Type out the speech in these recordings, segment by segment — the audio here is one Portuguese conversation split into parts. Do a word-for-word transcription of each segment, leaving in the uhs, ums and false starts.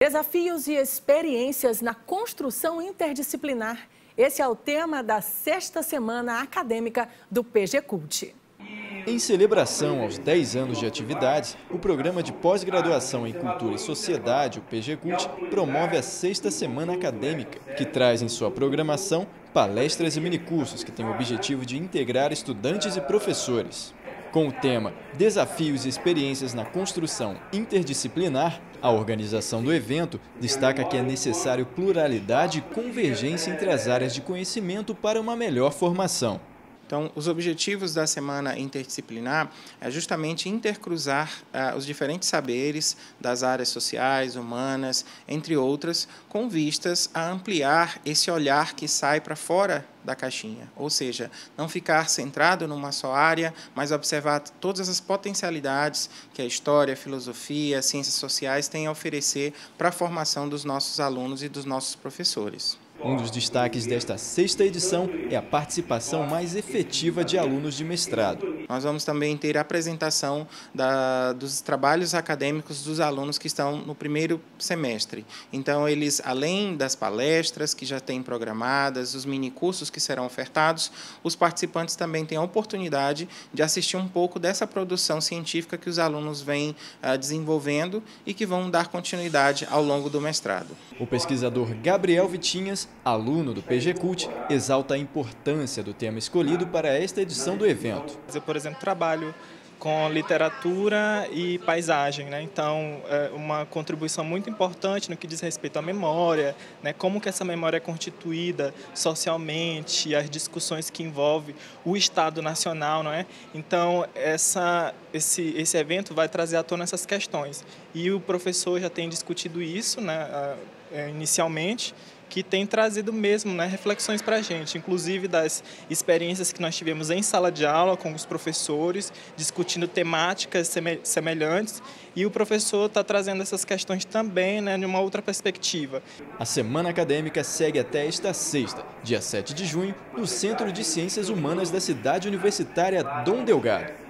Desafios e experiências na construção interdisciplinar. Esse é o tema da sexta semana acadêmica do P G Cult. Em celebração aos dez anos de atividades, o Programa de Pós-Graduação em Cultura e Sociedade, o P G Cult, promove a sexta semana acadêmica, que traz em sua programação palestras e minicursos que têm o objetivo de integrar estudantes e professores. Com o tema Desafios e Experiências na Construção Interdisciplinar, a organização do evento destaca que é necessário pluralidade e convergência entre as áreas de conhecimento para uma melhor formação. Então, os objetivos da Semana Interdisciplinar é justamente intercruzar uh, os diferentes saberes das áreas sociais, humanas, entre outras, com vistas a ampliar esse olhar que sai para fora da caixinha, ou seja, não ficar centrado numa só área, mas observar todas as potencialidades que a história, a filosofia, as ciências sociais têm a oferecer para a formação dos nossos alunos e dos nossos professores. Um dos destaques desta sexta edição é a participação mais efetiva de alunos de mestrado. Nós vamos também ter a apresentação da, dos trabalhos acadêmicos dos alunos que estão no primeiro semestre. Então, eles, além das palestras que já têm programadas, os minicursos que serão ofertados, os participantes também têm a oportunidade de assistir um pouco dessa produção científica que os alunos vêm uh, desenvolvendo e que vão dar continuidade ao longo do mestrado. O pesquisador Gabriel Vitinhas, aluno do P G Cult, exalta a importância do tema escolhido para esta edição do evento. Eu, por exemplo, trabalho com literatura e paisagem, né? Então, é uma contribuição muito importante no que diz respeito à memória, né? Como que essa memória é constituída socialmente, as discussões que envolvem o Estado Nacional, não é? Então, essa, esse, esse evento vai trazer à tona essas questões. E o professor já tem discutido isso, né? Inicialmente, que tem trazido mesmo, né, reflexões para a gente, inclusive das experiências que nós tivemos em sala de aula com os professores, discutindo temáticas semelhantes, e o professor está trazendo essas questões também, né, de uma outra perspectiva. A Semana Acadêmica segue até esta sexta, dia sete de junho, no Centro de Ciências Humanas da Cidade Universitária Dom Delgado.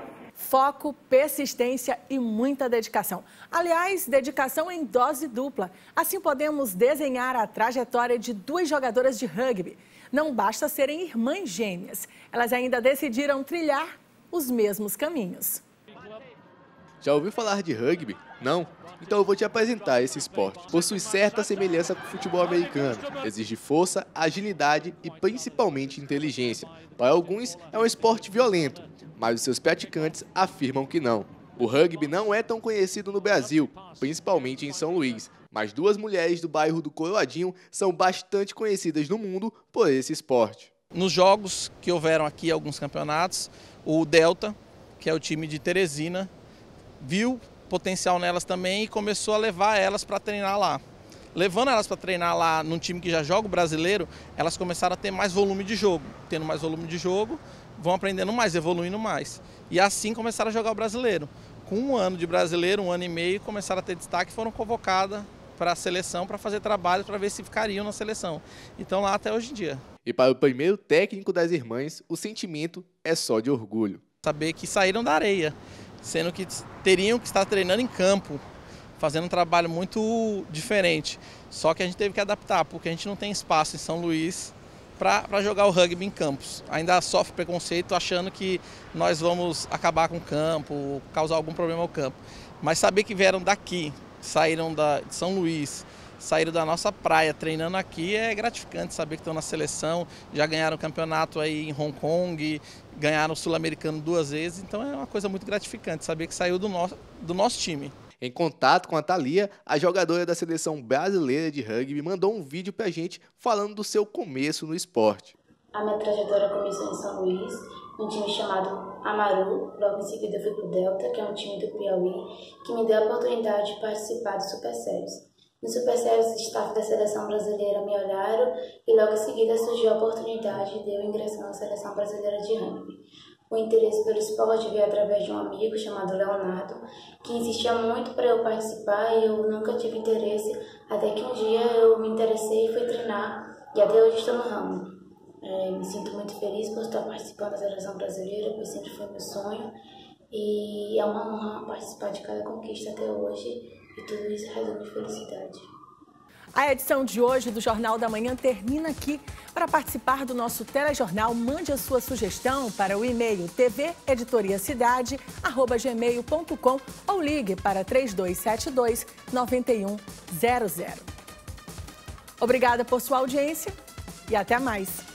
Foco, persistência e muita dedicação. Aliás, dedicação em dose dupla. Assim podemos desenhar a trajetória de duas jogadoras de rugby. Não basta serem irmãs gêmeas, elas ainda decidiram trilhar os mesmos caminhos. Já ouviu falar de rugby? Não? Então eu vou te apresentar esse esporte. Possui certa semelhança com o futebol americano. Exige força, agilidade e principalmente inteligência. Para alguns é um esporte violento, mas os seus praticantes afirmam que não. O rugby não é tão conhecido no Brasil, principalmente em São Luís, mas duas mulheres do bairro do Coroadinho são bastante conhecidas no mundo por esse esporte. Nos jogos que houveram aqui, alguns campeonatos, o Delta, que é o time de Teresina, viu potencial nelas também e começou a levar elas para treinar lá. Levando elas para treinar lá num time que já joga o brasileiro, elas começaram a ter mais volume de jogo. Tendo mais volume de jogo, vão aprendendo mais, evoluindo mais. E assim começaram a jogar o brasileiro. Com um ano de brasileiro, um ano e meio, começaram a ter destaque e foram convocadas para a seleção para fazer trabalho para ver se ficariam na seleção. Então lá até hoje em dia. E para o primeiro técnico das irmãs, o sentimento é só de orgulho. Saber que saíram da areia, sendo que teriam que estar treinando em campo, fazendo um trabalho muito diferente. Só que a gente teve que adaptar, porque a gente não tem espaço em São Luís para jogar o rugby em campos. Ainda sofre preconceito achando que nós vamos acabar com o campo, causar algum problema ao campo. Mas saber que vieram daqui, saíram da, de São Luís, saíram da nossa praia treinando aqui é gratificante. Saber que estão na seleção, já ganharam campeonato aí em Hong Kong, ganharam o Sul-Americano duas vezes. Então é uma coisa muito gratificante saber que saiu do nosso, do nosso time. Em contato com a Thalia, a jogadora da seleção brasileira de rugby mandou um vídeo pra gente falando do seu começo no esporte. A minha trajetória começou em São Luís, num time chamado Amaru. Logo em seguida eu fui pro Delta, que é um time do Piauí, que me deu a oportunidade de participar do Super Séries. No Super Séries, o staff da seleção brasileira me olharam e logo em seguida surgiu a oportunidade de eu ingressar na seleção brasileira de rugby. O interesse pelo esporte veio através de um amigo chamado Leonardo, que insistia muito para eu participar e eu nunca tive interesse, até que um dia eu me interessei e fui treinar, e até hoje estou no ramo. É, me sinto muito feliz por estar participando da seleção brasileira, pois sempre foi meu sonho, e é uma honra participar de cada conquista até hoje e tudo isso é razão de felicidade. A edição de hoje do Jornal da Manhã termina aqui. Para participar do nosso telejornal, mande a sua sugestão para o e-mail t v editoria cidade arroba gmail ponto com ou ligue para três dois sete dois, nove um zero zero. Obrigada por sua audiência e até mais.